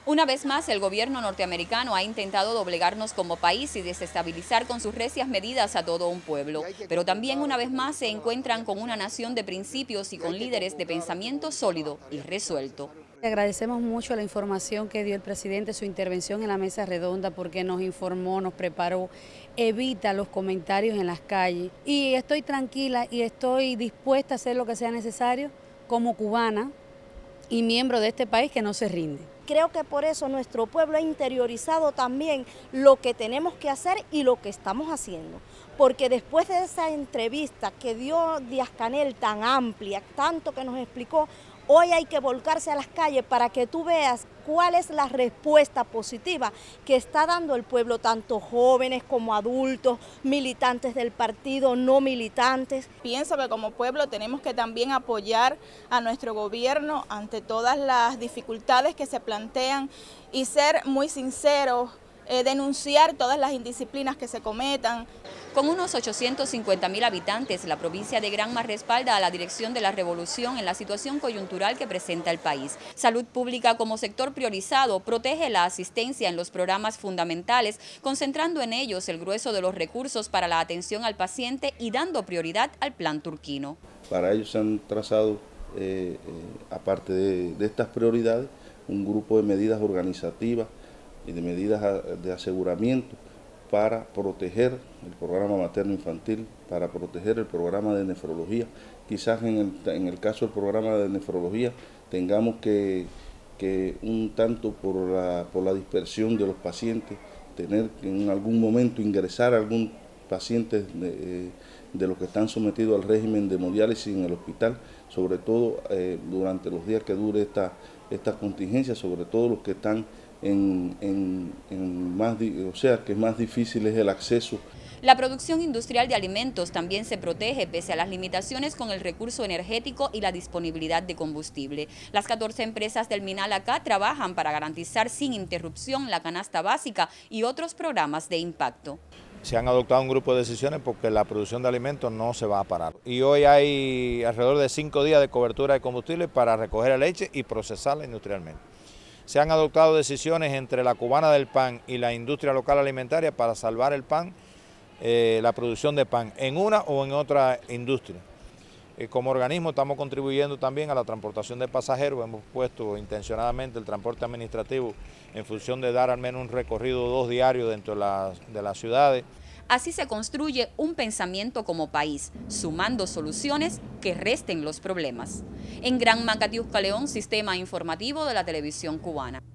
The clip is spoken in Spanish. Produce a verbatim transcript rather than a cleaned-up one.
Una vez más, el gobierno norteamericano ha intentado doblegarnos como país y desestabilizar con sus recias medidas a todo un pueblo. Pero también una vez más se encuentran con una nación de principios y con líderes de pensamiento sólido y resuelto. Agradecemos mucho la información que dio el presidente, su intervención en la mesa redonda, porque nos informó, nos preparó, evita los comentarios en las calles. Y estoy tranquila y estoy dispuesta a hacer lo que sea necesario como cubana y miembro de este país que no se rinde. Creo que por eso nuestro pueblo ha interiorizado también lo que tenemos que hacer y lo que estamos haciendo. Porque después de esa entrevista que dio Díaz-Canel tan amplia, tanto que nos explicó, hoy hay que volcarse a las calles para que tú veas cuál es la respuesta positiva que está dando el pueblo, tanto jóvenes como adultos, militantes del partido, no militantes. Pienso que como pueblo tenemos que también apoyar a nuestro gobierno ante todas las dificultades que se plantean y ser muy sinceros, eh, denunciar todas las indisciplinas que se cometan. Con unos ochocientos cincuenta mil habitantes, la provincia de Granma respalda a la Dirección de la Revolución en la situación coyuntural que presenta el país. Salud Pública como sector priorizado protege la asistencia en los programas fundamentales, concentrando en ellos el grueso de los recursos para la atención al paciente y dando prioridad al plan turquino. Para ellos se han trazado, eh, eh, aparte de, de estas prioridades, un grupo de medidas organizativas y de medidas de aseguramiento para proteger el programa materno-infantil, para proteger el programa de nefrología. Quizás en el, en el caso del programa de nefrología tengamos que, que un tanto por la, por la dispersión de los pacientes, tener que en algún momento ingresar a algún paciente de, de los que están sometidos al régimen de hemodiálisis en el hospital, sobre todo eh, durante los días que dure esta, esta contingencia, sobre todo los que están En, en, en más, o sea, que más difícil es el acceso. La producción industrial de alimentos también se protege pese a las limitaciones con el recurso energético y la disponibilidad de combustible. Las catorce empresas del Minalacá trabajan para garantizar sin interrupción la canasta básica y otros programas de impacto. Se han adoptado un grupo de decisiones porque la producción de alimentos no se va a parar. Y hoy hay alrededor de cinco días de cobertura de combustible para recoger la leche y procesarla industrialmente. Se han adoptado decisiones entre la Cubana del Pan y la industria local alimentaria para salvar el pan, eh, la producción de pan en una o en otra industria. Eh, como organismo estamos contribuyendo también a la transportación de pasajeros, hemos puesto intencionadamente el transporte administrativo en función de dar al menos un recorrido dos diarios dentro de las, de las ciudades. Así se construye un pensamiento como país, sumando soluciones que resten los problemas. En Granma, Catiusca León, Sistema Informativo de la Televisión Cubana.